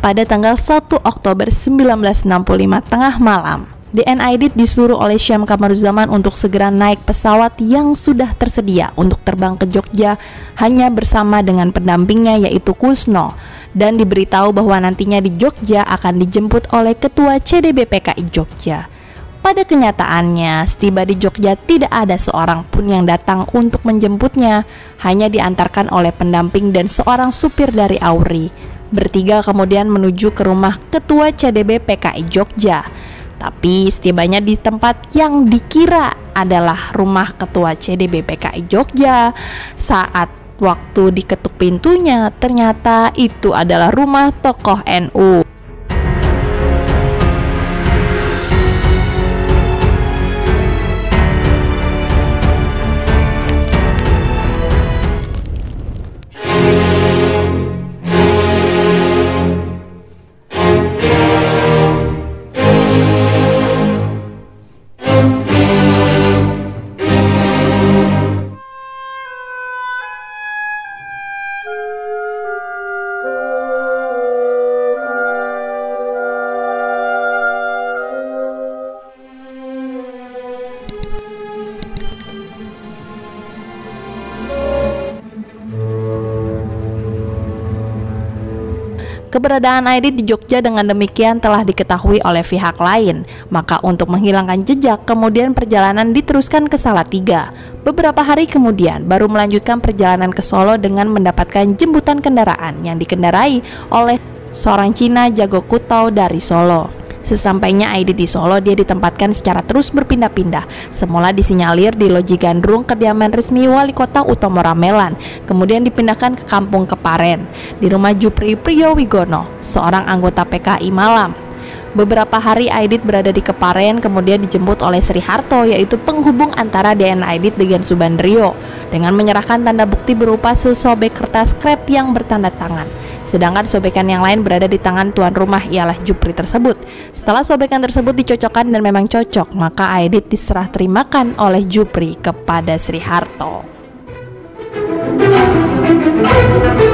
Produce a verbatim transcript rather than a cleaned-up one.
pada tanggal satu Oktober seribu sembilan ratus enam puluh lima tengah malam. D N Aidit disuruh oleh Syam Kamaruzzaman untuk segera naik pesawat yang sudah tersedia untuk terbang ke Jogja hanya bersama dengan pendampingnya yaitu Kusno, dan diberitahu bahwa nantinya di Jogja akan dijemput oleh Ketua C D B P K I Jogja. Pada kenyataannya, setiba di Jogja tidak ada seorang pun yang datang untuk menjemputnya, hanya diantarkan oleh pendamping dan seorang supir dari Auri. Bertiga kemudian menuju ke rumah Ketua C D B P K I Jogja. Tapi setibanya di tempat yang dikira adalah rumah Ketua C D B P K I Jogja, saat waktu diketuk pintunya ternyata itu adalah rumah tokoh N U. Keberadaan Aidit di Jogja dengan demikian telah diketahui oleh pihak lain. Maka untuk menghilangkan jejak, kemudian perjalanan diteruskan ke Salatiga. Beberapa hari kemudian baru melanjutkan perjalanan ke Solo dengan mendapatkan jemputan kendaraan yang dikendarai oleh seorang Cina jago kutau dari Solo. Sesampainya Aidit di Solo, dia ditempatkan secara terus berpindah-pindah. Semula disinyalir di Loji Gandrung, kediaman resmi Wali Kota Utomo Ramelan, kemudian dipindahkan ke Kampung Keparen, di rumah Jupri Priyowigono, seorang anggota P K I Malam. Beberapa hari Aidit berada di Keparen, kemudian dijemput oleh Sri Harto, yaitu penghubung antara D N Aidit dengan Subandrio, dengan menyerahkan tanda bukti berupa sesobek kertas krep yang bertanda tangan. Sedangkan sobekan yang lain berada di tangan tuan rumah ialah Jupri tersebut. Setelah sobekan tersebut dicocokkan dan memang cocok, maka Aidit diserah terimakan oleh Jupri kepada Sri Harto.